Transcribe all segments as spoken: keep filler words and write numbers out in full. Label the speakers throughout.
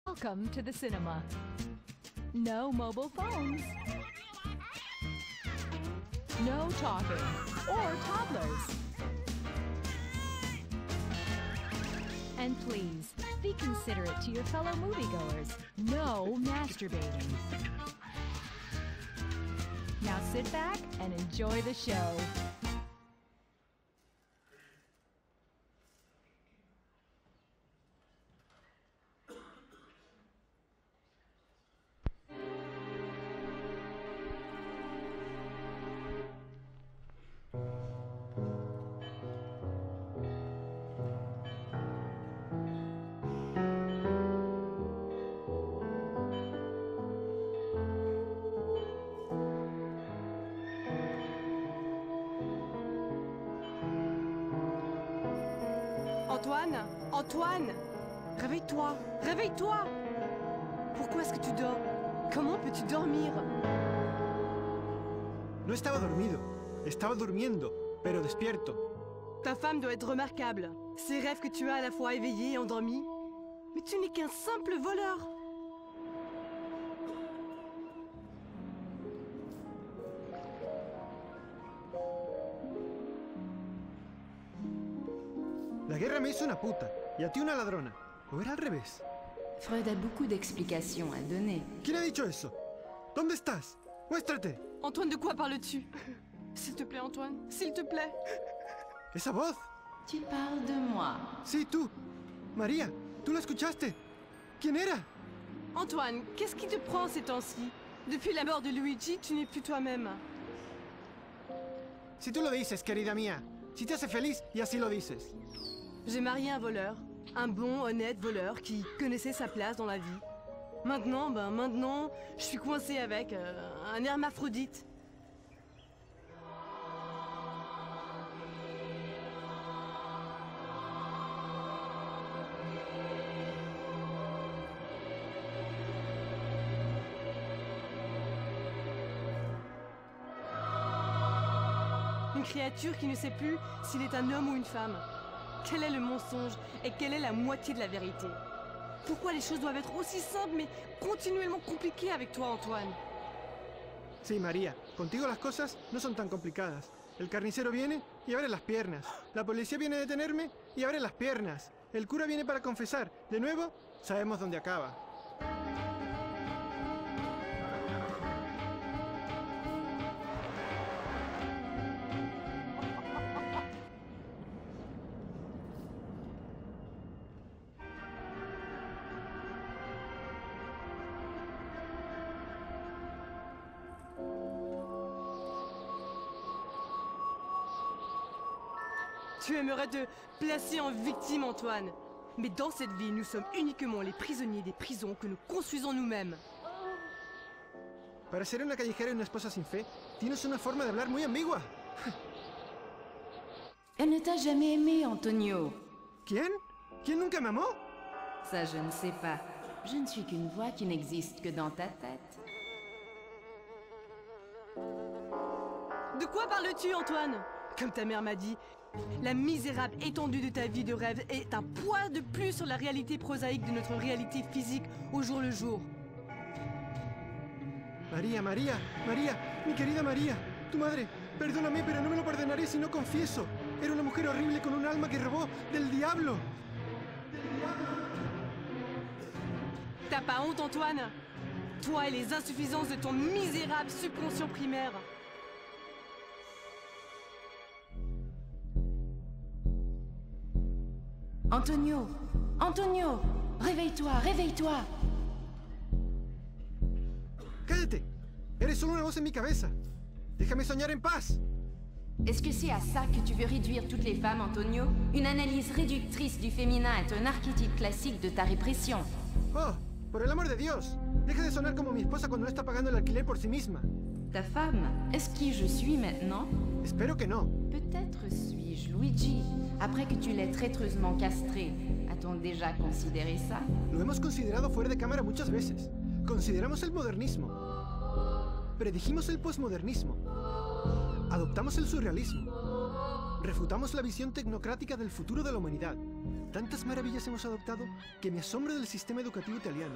Speaker 1: Welcome to the cinema. No mobile phones. No talking or toddlers. And please, be considerate to your fellow moviegoers. No masturbating. Now sit back and enjoy the show.
Speaker 2: Antoine, Antoine, réveille-toi, réveille-toi. Pourquoi est-ce que tu dors? Comment peux-tu dormir?
Speaker 3: No estaba dormido, estaba durmiendo, pero despierto.
Speaker 2: Ta femme doit être remarquable. Ces rêves que tu as à la fois éveillé et endormi. Mais tu n'es qu'un simple voleur.
Speaker 3: La guerra me hizo una puta, y a ti una ladrona. ¿O era al revés?
Speaker 4: Freud a beaucoup d'explications à donner.
Speaker 3: ¿Quién ha dicho eso? ¿Dónde estás? Muéstrate.
Speaker 2: Antoine, de quoi parles-tu? S'il te plaît, Antoine, s'il te plaît.
Speaker 3: ¿Esa voz?
Speaker 4: Tu parles de moi.
Speaker 3: Sí, tú. María, ¿tú la escuchaste? ¿Quién era?
Speaker 2: Antoine, qu'est-ce qui te prend ces temps-ci? Depuis la mort de Luigi, tu n'es plus toi-même.
Speaker 3: Si tú lo dices, querida mía. Si te hace feliz y así lo dices.
Speaker 2: J'ai marié un voleur. Un bon, honnête voleur qui connaissait sa place dans la vie. Maintenant, ben maintenant, je suis coincée avec euh, un hermaphrodite. Une créature qui ne sait plus s'il est un homme ou une femme. Quel est le mensonge et quelle est la moitié de la vérité? Pourquoi les choses doivent être aussi simples mais continuellement compliquées avec toi, Antoine?
Speaker 3: Sí, María, contigo las cosas no son tan complicadas. El carnicero viene y abre las piernas. La policía viene a detenerme y abre las piernas. El cura viene para confesar. De nuevo, sabemos dónde acaba.
Speaker 2: Tu aimerais te placer en victime, Antoine. Mais dans cette vie, nous sommes uniquement les prisonniers des prisons que nous construisons nous-mêmes.
Speaker 3: Para ser una callejera y una esposa sin fe, tienes una forma de hablar muy ambigua.
Speaker 4: Elle ne t'a jamais aimé, Antonio.
Speaker 3: ¿Quién? ¿Quién nunca me amó?
Speaker 4: Ça, je ne sais pas. Je ne suis qu'une voix qui n'existe que dans ta tête.
Speaker 2: De quoi parles-tu, Antoine? Comme ta mère m'a dit, la misérable étendue de ta vie de rêve est un poids de plus sur la réalité prosaïque de notre réalité physique au jour le jour.
Speaker 3: María, María, María, mi querida María, tu madre, perdóname, pero no me lo perdonaré si no confieso. Era una mujer horrible con un alma que robó del diablo.
Speaker 2: T'as pas honte, Antoine? Toi et les insuffisances de ton misérable subconscient primaire.
Speaker 4: Antonio, Antonio, réveille-toi, réveille-toi.
Speaker 3: ¡Cállate! Eres solo una voz en mi cabeza. Déjame soñar en paz.
Speaker 4: Est-ce que c'est à ça que tu veux réduire toutes les femmes, Antonio? Une analyse réductrice du féminin est un archétype classique de ta répression.
Speaker 3: Oh, por el amor de Dios. Deja de sonar como mi esposa cuando no está pagando el alquiler por sí misma.
Speaker 4: Ta femme, est-ce qui je suis maintenant?
Speaker 3: Espero que no.
Speaker 4: Peut-être suis-je Luigi, après que tu l'aies traîtreusement castré. A-t-on déjà considéré ça?
Speaker 3: Lo hemos considerado fuera de cámara muchas veces. Consideramos el modernismo. Predijimos el posmodernismo. Adoptamos el surrealismo. Refutamos la visión tecnocrática del futuro de la humanidad. Tantas maravillas hemos adoptado que me asombro del sistema educativo italiano.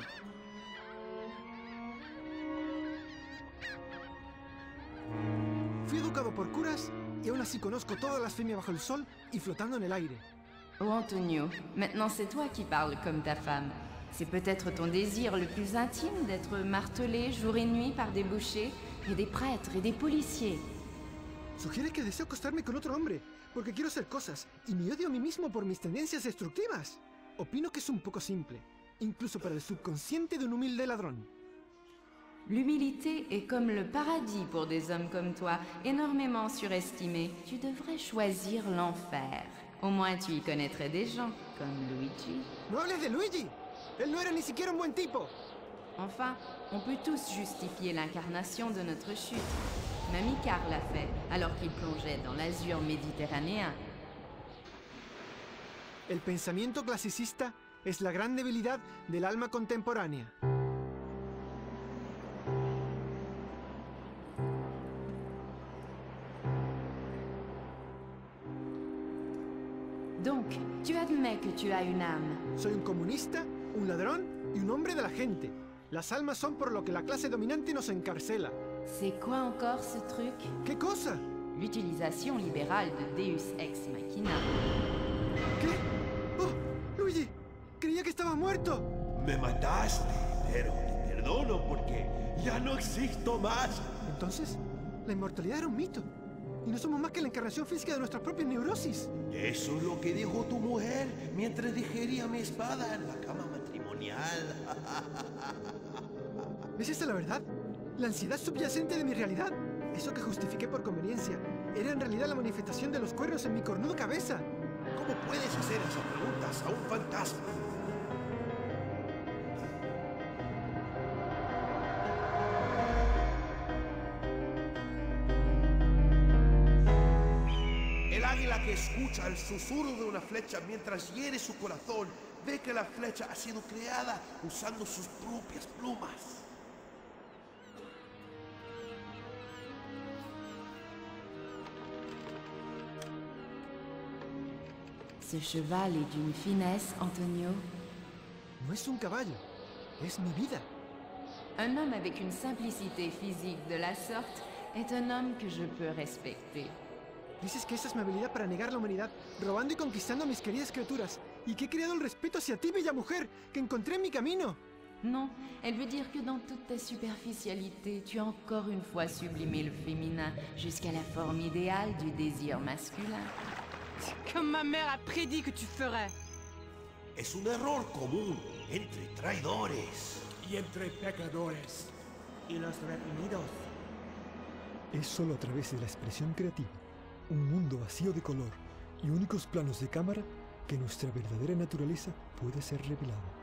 Speaker 3: Fui educado por curas y aún así conozco todas las femias bajo el sol y flotando en el aire.
Speaker 4: Oh Antonio, maintenant c'est toi qui parles comme ta femme. C'est peut-être ton désir le plus intime d'être martelé jour et nuit par des bouchers et des prêtres et des policiers.
Speaker 3: Sugiere que deseo acostarme con otro hombre, porque quiero hacer cosas y me odio a mí mismo por mis tendencias destructivas. Opino que es un poco simple, incluso para el subconsciente de un humilde ladrón.
Speaker 4: L'humilité est comme le paradis pour des hommes comme toi, énormément surestimés. Tu devrais choisir l'enfer. Au moins tu y connaîtrais des gens, comme Luigi.
Speaker 3: ¡No hables de Luigi! ¡Él no era ni siquiera un buen tipo!
Speaker 4: Enfin, on peut tous justifier l'incarnation de notre chute. Même Icare l'a fait, alors qu'il plongeait dans l'azur méditerranéen.
Speaker 3: El pensamiento clasicista es la gran debilidad del alma contemporánea.
Speaker 4: Donc, tu admets que tu as une âme.
Speaker 3: Soy un comunista, un ladrón y un hombre de la gente. Las almas son por lo que la clase dominante nos encarcela.
Speaker 4: C'est quoi encore ce truc?
Speaker 3: ¿Qué cosa?
Speaker 4: L'utilisation libérale de Deus Ex Machina.
Speaker 3: ¿Qué? ¡Oh! ¡Luigi! Creía que estaba muerto.
Speaker 5: Me mataste, pero te perdono porque ya no existo más.
Speaker 3: Entonces, la inmortalidad era un mito. Y no somos más que la encarnación física de nuestras propias neurosis.
Speaker 5: Eso es lo que dijo tu mujer mientras digería mi espada en la cama matrimonial.
Speaker 3: ¿Es esa la verdad? ¿La ansiedad subyacente de mi realidad? Eso que justifiqué por conveniencia era en realidad la manifestación de los cuernos en mi cornuda cabeza.
Speaker 5: ¿Cómo puedes hacer esas preguntas a un fantasma? El águila que escucha el susurro de una flecha mientras hiere su corazón ve que la flecha ha sido creada usando sus propias plumas.
Speaker 4: Ce cheval est d'une finesse, Antonio.
Speaker 3: No es un caballo, es mi vida.
Speaker 4: Un homme avec une simplicité physique de la sorte est un homme que je peux respecter.
Speaker 3: Dices que esa es mi habilidad para negar la humanidad, robando y conquistando a mis queridas criaturas, y que he creado el respeto hacia ti, bella mujer, que encontré en mi camino.
Speaker 4: Non, elle veut dire que dans toute ta superficialité, tu as encore une fois sublimé le féminin jusqu'à la forme idéale du désir masculin.
Speaker 2: Comme ma mère a prédit que tu ferais.
Speaker 5: Es un error común entre traidores.
Speaker 6: Y entre pecadores y los reprimidos.
Speaker 7: Es solo a través de la expresión creativa, un mundo vacío de color y únicos planos de cámara que nuestra verdadera naturaleza puede ser revelada.